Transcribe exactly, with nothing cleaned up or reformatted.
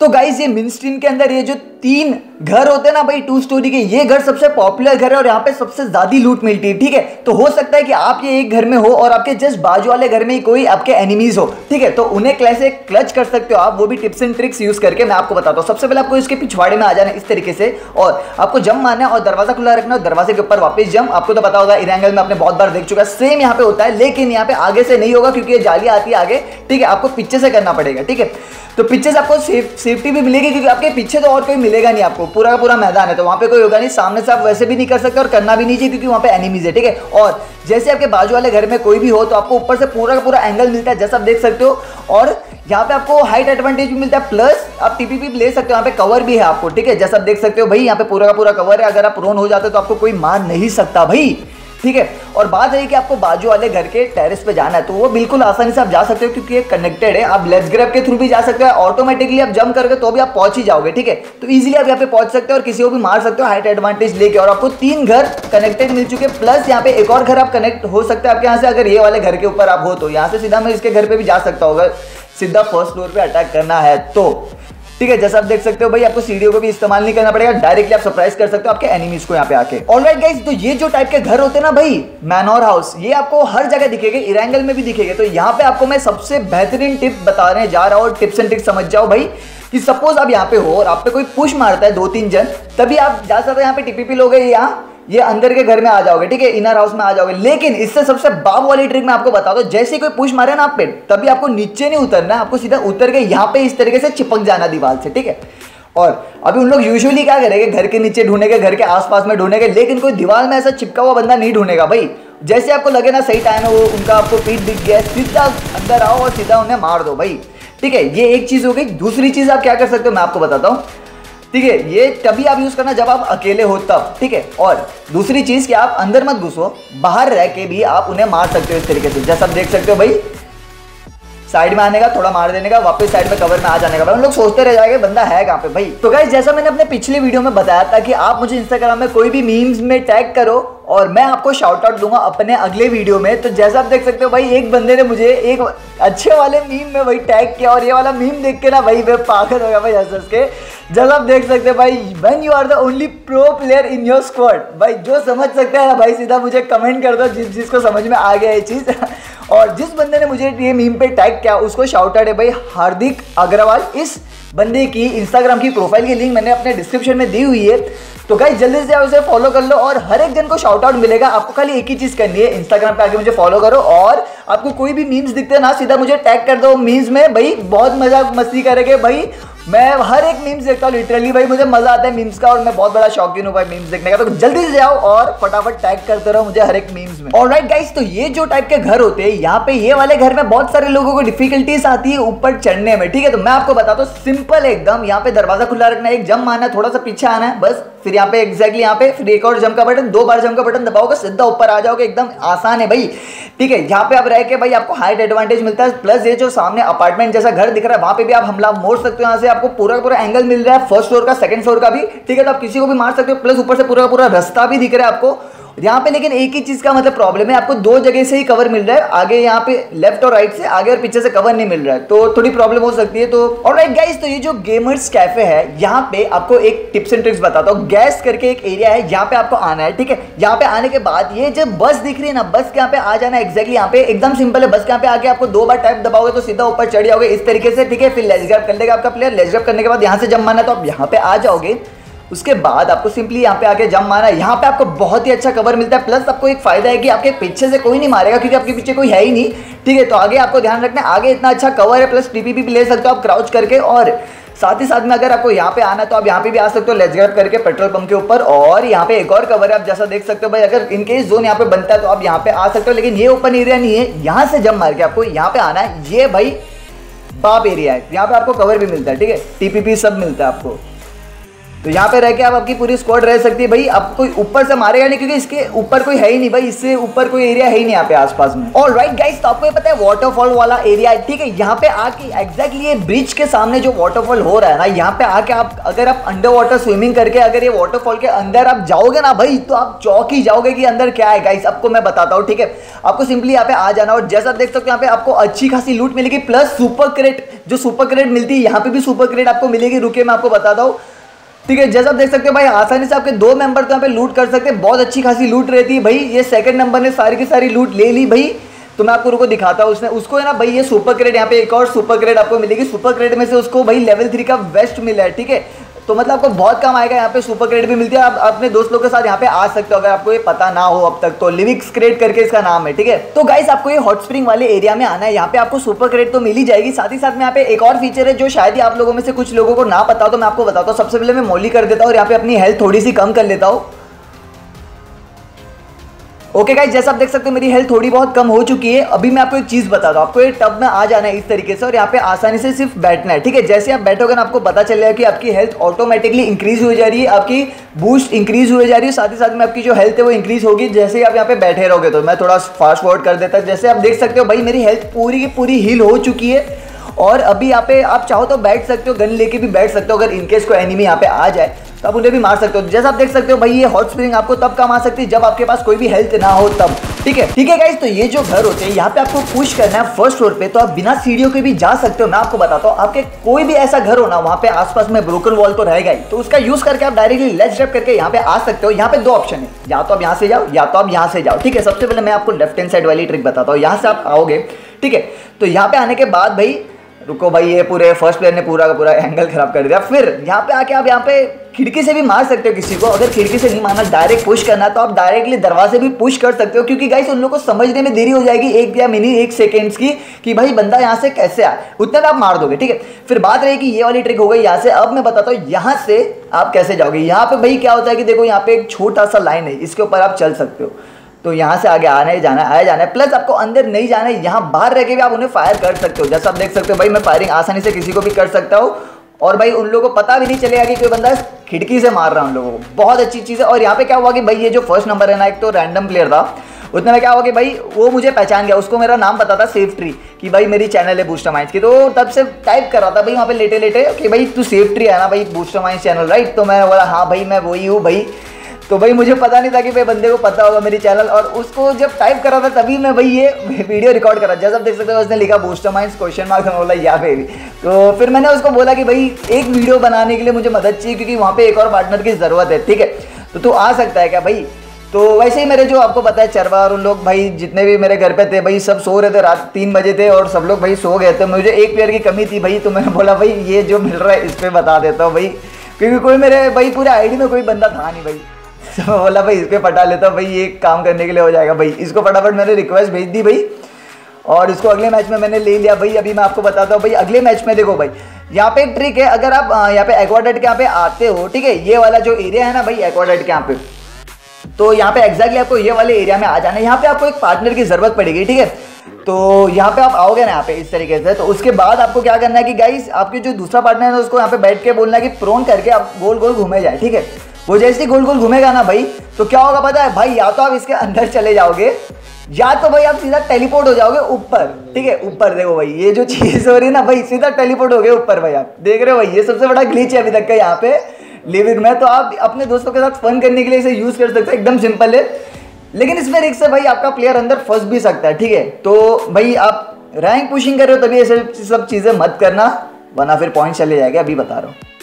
तो गाइस ये मिन स्ट्रीम के अंदर ये जो तीन घर होते हैं ना भाई टू स्टोरी के, ये घर सबसे पॉपुलर घर है और यहाँ पे सबसे ज्यादा लूट मिलती है। ठीक है, तो हो सकता है कि आप ये एक घर में हो और आपके जस्ट बाजू वाले घर में ही कोई आपके एनिमीज हो। ठीक है, तो उन्हें कैसे क्लच कर सकते हो आप, वो भी टिप्स एंड ट्रिक्स यूज करके मैं आपको बताता हूँ। सबसे पहले आपको इसके पिछवाड़े में आ जाना इस तरीके से और आपको जंप मारना है और दरवाजा खुला रखना है, दरवाजे के ऊपर वापस जंप। आपको तो पता होगा, इरेंगल में आपने बहुत बार देख चुका है, सेम यहाँ पे होता है, लेकिन यहाँ पे आगे से नहीं होगा क्योंकि ये जाली आती है आगे। ठीक है, आपको पीछे से करना पड़ेगा। ठीक है, तो पीछे से आपको सेफ, सेफ्टी भी मिलेगी क्योंकि आपके पीछे तो और कोई मिलेगा नहीं आपको, पूरा का पूरा मैदान है तो वहां पे कोई होगा नहीं। सामने से आप वैसे भी नहीं कर सकते और करना भी नहीं चाहिए क्योंकि वहां पे एनिमीज है। ठीक है, और जैसे आपके बाजू वाले घर में कोई भी हो तो आपको ऊपर से पूरा का पूरा एंगल मिलता है जैसा आप देख सकते हो, और यहाँ पे आपको हाइट एडवांटेज भी मिलता है, प्लस आप टीपीपी ले सकते हो। यहाँ पे कवर भी है आपको। ठीक है, जैसा आप देख सकते हो भाई, यहाँ पे पूरा का पूरा कवर है, अगर आप प्रोन हो जाते हो तो आपको कोई मार नहीं सकता भाई। ठीक है, और बात रही कि आपको बाजू वाले घर के टेरेस पे जाना है तो वो बिल्कुल आसानी से आप जा सकते हो क्योंकि ये कनेक्टेड है। आप लेट्स ग्रैब के थ्रू भी जा सकते हो, ऑटोमेटिकली आप जंप करके तो भी आप पहुंच ही जाओगे। ठीक है, तो इजीली आप यहाँ पे पहुंच सकते हो और किसी को भी मार सकते हो हाइट एडवांटेज लेके। और आपको तीन घर कनेक्टेड मिल चुके हैं, प्लस यहाँ पे एक और घर आप कनेक्ट हो सकते हैं आपके यहाँ से। अगर ये वाले घर के ऊपर आप हो तो यहाँ से सीधा मैं इसके घर पे भी जा सकता हूँ, सीधा फर्स्ट फ्लोर पे अटैक करना है तो। ठीक है, जैसा आप देख सकते हो भाई, आपको सीढ़ियों को भी इस्तेमाल नहीं करना पड़ेगा, डायरेक्टली आप सरप्राइज कर सकते हो आपके एनिमीज को यहाँ पे आके। ऑलराइट गाइस, तो ये जो टाइप के घर होते हैं ना भाई, मैनोर हाउस, ये आपको हर जगह दिखेंगे, इरेंगल में भी दिखेंगे। तो यहाँ पे आपको मैं सबसे बेहतरीन टिप बताने जा रहा हूँ, टिप्स एंड ट्रिक्स समझ जाओ भाई। कि सपोज आप यहाँ पे हो और आप पे कोई पुश मारता है दो तीन जन, तभी आप जा सकते हो यहाँ पे टीपीपी लोगे, यहाँ ये अंदर के घर में आ जाओगे। ठीक है, इनर हाउस में आ जाओगे। लेकिन इससे सबसे बाब वाली ट्रिक मैं आपको बता दूं, जैसे कोई पुश मारे ना आप पे, तभी आपको नीचे नहीं उतरना, आपको सीधा उतर के यहाँ पे इस तरीके से चिपक जाना दीवार से। ठीक है, और अभी उन लोग यूजुअली क्या करेंगे, घर के नीचे ढूंढेंगे, घर के आसपास में ढूंढेंगे, लेकिन कोई दीवार में ऐसा चिपका हुआ बंदा नहीं ढूंढेगा भाई। जैसे आपको लगे ना सही टाइम है, वो उनका आपको पीठ दिख गया, सीधा अंदर आओ और सीधा उन्हें मार दो भाई। ठीक है, ये एक चीज हो गई। दूसरी चीज आप क्या कर सकते हो मैं आपको बताता हूँ। ठीक है, ये तभी आप यूज करना जब आप अकेले हो तब। ठीक है, और दूसरी चीज कि आप अंदर मत घुसो, बाहर रह के भी आप उन्हें मार सकते हो इस तरीके से, जैसा आप देख सकते हो भाई। साइड में आने का, थोड़ा मार देने का, वापस साइड में कवर में आ जाने का। भाई उन लोग सोचते रह जाएंगे बंदा है कहाँ पे भाई। तो गाइस, जैसा मैंने अपने पिछले वीडियो में बताया था कि आप मुझे इंस्टाग्राम में कोई भी मीम्स में टैग करो और मैं आपको शाउट आउट दूंगा अपने अगले वीडियो में। तो जैसा आप देख सकते हो भाई, एक बंदे ने मुझे एक अच्छे वाले मीम में भाई टैग किया और ये वाला मीम देख के ना भाई मैं पागल हो गया भाई हंस हंस के। जैसा आप देख सकते हो भाई, when you are the only pro player in your squad, भाई जो समझ सकते हैं ना भाई सीधा मुझे कमेंट कर दो, जिस जिसको समझ में आ गया ये चीज़। और जिस बंदे ने मुझे ये मीम पे टैग किया उसको शाउट आउट है भाई, हार्दिक अग्रवाल। इस बंदे की इंस्टाग्राम की प्रोफाइल की लिंक मैंने अपने डिस्क्रिप्शन में दी हुई है, तो गाइस जल्दी से आप उसे फॉलो कर लो और हर एक जन को शाउट आउट मिलेगा। आपको खाली एक ही चीज करनी है, इंस्टाग्राम पे आके मुझे फॉलो करो और आपको कोई भी मीम्स दिखते हैं ना सीधा मुझे टैग कर दो मीम्स में भाई। बहुत मजाक मस्ती करेंगे भाई, मैं हर एक मीम्स देखता हूँ लिटरली भाई, मुझे मजा आता है मीम्स का और मैं बहुत बड़ा शौकीन हूँ भाई मीम्स देखने का। तो जल्दी से जाओ और फटाफट टैग करते रहो मुझे हर एक मीम्स में। ऑलराइट गाइस, तो ये जो टाइप के घर होते हैं, यहाँ पे ये वाले घर में बहुत सारे लोगों को डिफिकल्टीज आती है ऊपर चढ़ने में। ठीक है, तो मैं आपको बताता हूँ सिंपल एकदम। यहाँ पे दरवाजा खुला रखना है, एक जंप मारना है, थोड़ा सा पीछे आना है बस, फिर यहाँ पे एग्जैक्टली यहाँ पे फिर एक और जंप का बटन, दो बार जंप का बटन दबाओगे सीधा ऊपर आ जाओगे, एकदम आसान है भाई। ठीक है, यहाँ पे आप रह के भाई आपको हाइट एडवांटेज मिलता है, प्लस ये जो सामने अपार्टमेंट जैसा घर दिख रहा है वहां पे भी आप हमला मोड़ सकते हो। यहाँ से आपको पूरा पूरा एंगल मिल रहा है, फर्स्ट फ्लोर का, सेकंड फ्लोर का भी। ठीक है, तो आप किसी को भी मार सकते हो, प्लस ऊपर से पूरा पूरा रास्ता भी दिख रहा है आपको यहाँ पे। लेकिन एक ही चीज का मतलब प्रॉब्लम है, आपको दो जगह से ही कवर मिल रहा है, आगे यहाँ पे लेफ्ट और राइट से, आगे और पीछे से कवर नहीं मिल रहा है, तो थोड़ी प्रॉब्लम हो सकती है। तो ऑलराइट गाइस, तो ये जो गेमर्स कैफे है, यहाँ पे आपको एक टिप्स एंड ट्रिक्स बताता हूँ। गैस करके एक एरिया है, यहाँ पे आपको आना है। ठीक है, यहाँ पे आने के बाद ये जब बस दिख रही है ना, बस के यहाँ पे आ जाना है एग्जैक्टली यहाँ पे, एकदम सिंपल है। बस के यहाँ पे आके आपको दो बार टैप दबाओगे तो सीधा ऊपर चढ़ जाओगे इस तरीके से। ठीक है, फिर लेज ग्रैब कर लेगा आपका प्लेयर, लेज ग्रैब करने के बाद यहाँ से जंप मारना है तो आप यहाँ पे आ जाओगे। उसके बाद आपको सिंपली यहाँ पे आके जंप मारना है, यहाँ पे आपको बहुत ही अच्छा कवर मिलता है, प्लस आपको एक फायदा है कि आपके पीछे से कोई नहीं मारेगा क्योंकि आपके पीछे कोई है ही नहीं। ठीक है, तो आगे आपको ध्यान रखना है, आगे इतना अच्छा कवर है, प्लस टीपीपी भी ले सकते हो आप क्राउच करके। और साथ ही साथ में अगर आपको यहाँ पे आना है तो आप यहाँ पे भी आ सकते हो लेट्स ग्रैब करके पेट्रोल पंप के ऊपर। और यहाँ पे एक और कवर है, आप जैसा देख सकते हो भाई, अगर इनकेस जोन यहाँ पे बनता है तो आप यहाँ पे आ सकते हो, लेकिन ये ओपन एरिया नहीं है, यहाँ से जंप मार के आपको यहाँ पे आना है। ये भाई बाप एरिया है, यहाँ पे आपको कवर भी मिलता है। ठीक है, टीपीपी सब मिलता है आपको। तो यहाँ पे रह के आप आपकी पूरी स्क्वाड रह सकती है भाई। आप कोई ऊपर से मारेगा नहीं क्योंकि इसके ऊपर कोई है ही नहीं भाई, इससे ऊपर कोई एरिया है ही नहीं यहाँ पे आसपास में। ऑल राइट गाइस, तो आपको ये पता है वाटरफॉल वाला एरिया है, ठीक है। यहाँ पे आके एग्जैक्टली ये ब्रिज के सामने जो वाटरफॉल हो रहा है ना, यहाँ पे आके आप अगर आप अंडर वाटर स्विमिंग करके अगर ये वाटरफॉल के अंदर आप जाओगे ना भाई, तो आप चौंक ही जाओगे कि अंदर क्या है गाइस। आपको मैं बताता हूँ, ठीक है। आपको सिंपली यहाँ पे आ जाना और जैसा देख सकते हो यहाँ पे आपको अच्छी खासी लूट मिलेगी, प्लस सुपर क्रेट, जो सुपर क्रेट मिलती है यहाँ पे भी सुपर क्रेट आपको मिलेगी। रुके मैं आपको बताता हूँ, ठीक है। जैसा आप देख सकते हो भाई, आसानी से आपके दो मेंबर तो यहाँ पे लूट कर सकते हैं, बहुत अच्छी खासी लूट रहती है भाई। ये सेकंड नंबर ने सारी की सारी लूट ले ली भाई, तो मैं आपको रुको दिखाता हूँ। उसने उसको है ना भाई, ये सुपर क्रेट, यहाँ पे एक और सुपर क्रेट आपको मिलेगी। सुपर क्रेट में से उसको भाई लेवल थ्री का वेस्ट मिला है, ठीक है। तो मतलब आपको बहुत काम आएगा। यहाँ पे सुपर क्रेट भी मिलती है, आप अपने दोस्त लोग के साथ यहाँ पे आ सकते हो अगर आपको ये पता ना हो अब तक तो। लिविक्स क्रेट करके इसका नाम है, ठीक है। तो गाइस आपको ये हॉट स्प्रिंग वाले एरिया में आना है, यहाँ पे आपको सुपर क्रेट तो मिल ही जाएगी। साथ ही साथ में यहाँ पे एक और फीचर है जो शायद ही आप लोगों में से कुछ लोगों को ना पता हो, तो मैं आपको बताता हूँ। सबसे पहले मैं मॉली कर देता हूँ और यहाँ पे अपनी हेल्थ थोड़ी सी कम कर लेता हूँ। ओके गाइस, जैसा आप देख सकते हो मेरी हेल्थ थोड़ी बहुत कम हो चुकी है। अभी मैं आपको एक चीज बताता हूँ, आपको ये टब में आ जाना है इस तरीके से और यहाँ पे आसानी से सिर्फ बैठना है, ठीक है। जैसे आप बैठोगे ना, आपको पता चलेगा कि आपकी हेल्थ ऑटोमेटिकली इंक्रीज हो जा रही है, आपकी बूस्ट इंक्रीज हो जा रही है। साथ ही साथ में आपकी जो हेल्थ है वो इंक्रीज होगी जैसे ही आप यहाँ पे बैठे रहोगे। तो मैं थोड़ा फास्ट फॉरवर्ड कर देता हूँ। जैसे आप देख सकते हो भाई, मेरी हेल्थ पूरी की पूरी हील हो चुकी है और अभी यहाँ पे आप चाहो तो बैठ सकते हो, गन लेके भी बैठ सकते हो। अगर इनकेस कोई एनिमी यहाँ पे आ जाए तो आप उन्हें भी मार सकते हो। जैसा आप देख सकते हो भाई, ये हॉट स्प्रिंग आपको तब काम आ सकती है जब आपके पास कोई भी हेल्थ ना हो तब, ठीक है। ठीक है गाइस, तो ये जो घर होते हैं यहाँ पे आपको पुश करना है फर्स्ट फ्लोर पे, तो आप बिना सीढ़ियों के भी जा सकते हो। मैं आपको बताता हूँ, आपके कोई भी ऐसा घर हो ना, वहाँ पे आसपास में ब्रोकन वॉल तो रहेगा ही, तो उसका यूज करके आप डायरेक्टली लेट्स ड्रैप करके यहाँ पे आ सकते हो। यहाँ पे दो ऑप्शन है, या तो आप यहाँ से जाओ या तो आप यहाँ से जाओ, ठीक है। सबसे पहले मैं आपको लेफ्ट हैंड साइड वाली ट्रिक बताता हूँ। यहाँ से आप आओगे, ठीक है। तो यहाँ पे आने के बाद भाई, रुको भाई, ये पूरे फर्स्ट प्लेयर ने पूरा का पूरा एंगल खराब कर दिया। फिर यहाँ पे आके आप यहाँ पे खिड़की से भी मार सकते हो किसी को। अगर खिड़की से नहीं मारना, डायरेक्ट पुश करना, तो आप डायरेक्टली दरवाजे भी पुश कर सकते हो, क्योंकि गाइस उन लोगों को समझने में देरी हो जाएगी एक या मिनी एक सेकेंड्स की कि भाई बंदा यहाँ से कैसे आए, उतना में आप मार दोगे, ठीक है। फिर बात रही कि ये वाली ट्रिक हो गई यहाँ से। अब मैं बताता हूँ यहाँ से आप कैसे जाओगे। यहाँ पे भाई क्या होता है कि देखो, यहाँ पे एक छोटा सा लाइन है, इसके ऊपर आप चल सकते हो। तो यहाँ से आगे आना ही जाना है, आया जाना है। प्लस आपको अंदर नहीं जाना है, यहाँ बाहर रह के भी आप उन्हें फायर कर सकते हो। जैसा आप देख सकते हो भाई, मैं फायरिंग आसानी से किसी को भी कर सकता हूँ और भाई उन लोगों को पता भी नहीं चलेगा कि कोई बंदा खिड़की से मार रहा है उन लोगों को। बहुत अच्छी चीज़ है। और यहाँ पे क्या हुआ कि भाई, ये जो फर्स्ट नंबर है ना, एक तो रैंडम प्लेयर था, उतने में क्या हुआ कि भाई वो मुझे पहचान गया। उसको मेरा नाम पता था सेफ ट्री, कि भाई मेरी चैनल है बूस्टर माइंड्स की। तो तब से टाइप कर रहा था भाई वहाँ पे लेटे लेटे कि भाई तू सेफ ट्री है ना भाई, बूस्टर माइंड्स चैनल, राइट। तो मैं बोला हाँ भाई मैं वही हूँ भाई। तो भाई मुझे पता नहीं था कि भाई बंदे को पता होगा मेरी चैनल, और उसको जब टाइप करा था तभी मैं भाई ये वीडियो रिकॉर्ड करा। जैसा आप देख सकते हो उसने लिखा बूस्टर माइंड्स क्वेश्चन मार्क, मैं बोला या बेबी। तो फिर मैंने उसको बोला कि भाई एक वीडियो बनाने के लिए मुझे मदद चाहिए, क्योंकि वहाँ पे एक और पार्टनर की ज़रूरत है, ठीक है। तो तू आ सकता है क्या भाई। तो वैसे ही मेरे जो आपको पता है चरवा और उन लोग भाई जितने भी मेरे घर पे थे भाई, सब सो रहे थे, रात तीन बजे थे और सब लोग भाई सो गए थे। मुझे एक प्लेयर की कमी थी भाई, तो मैंने बोला भाई ये जो मिल रहा है इस पर बता देता हूँ भाई, क्योंकि कोई मेरे भाई पूरे आईडी में कोई बंदा था नहीं भाई। तो बोला भाई इस पर पटा लेता हूँ भाई, ये काम करने के लिए हो जाएगा भाई। इसको फटाफट मैंने रिक्वेस्ट भेज दी भाई और इसको अगले मैच में मैंने ले लिया भाई। अभी मैं आपको बताता हूँ भाई, अगले मैच में देखो भाई, यहाँ पे एक ट्रिक है। अगर आप यहाँ पे एक्वाडट के यहाँ पे आते हो, ठीक है, ये वाला जो एरिया है ना भाई एक्वाडट के यहाँ पे, तो यहाँ पे एग्जैक्टली आपको ये वाले एरिया में आ जाना है। यहाँ पे आपको एक पार्टनर की जरूरत पड़ेगी, ठीक है। तो यहाँ पे आप आओगे ना यहाँ पे इस तरीके से, तो उसके बाद आपको क्या करना है कि गाइस आपके जो दूसरा पार्टनर है उसको यहाँ पे बैठ के बोलना है कि प्रोन करके आप गोल गोल घूमे जाए, ठीक है। वो जैसे ही गोल गोल घूमेगा ना भाई, तो क्या होगा पता है भाई, या तो आप इसके अंदर चले जाओगे या तो भाई आप सीधा टेलीपोर्ट हो जाओगे ऊपर, ठीक है। ऊपर देखो भाई, ये जो चीज हो रही है ना भाई, सीधा टेलीपोर्ट हो गए ऊपर भाई। आप देख रहे हो भाई, ये सबसे बड़ा ग्लिच है अभी तक का यहाँ पे लिविंग में। तो आप अपने दोस्तों के साथ फन करने के लिए इसे यूज कर सकते हो, एकदम सिंपल है। लेकिन इसमें रिस्क है भाई, आपका प्लेयर अंदर फंस भी सकता है, ठीक है। तो भाई आप रैंक पुशिंग कर रहे हो तभी ऐसे सब चीजें मत करना, वरना फिर पॉइंट चले जाएगा, अभी बता रहा हूँ।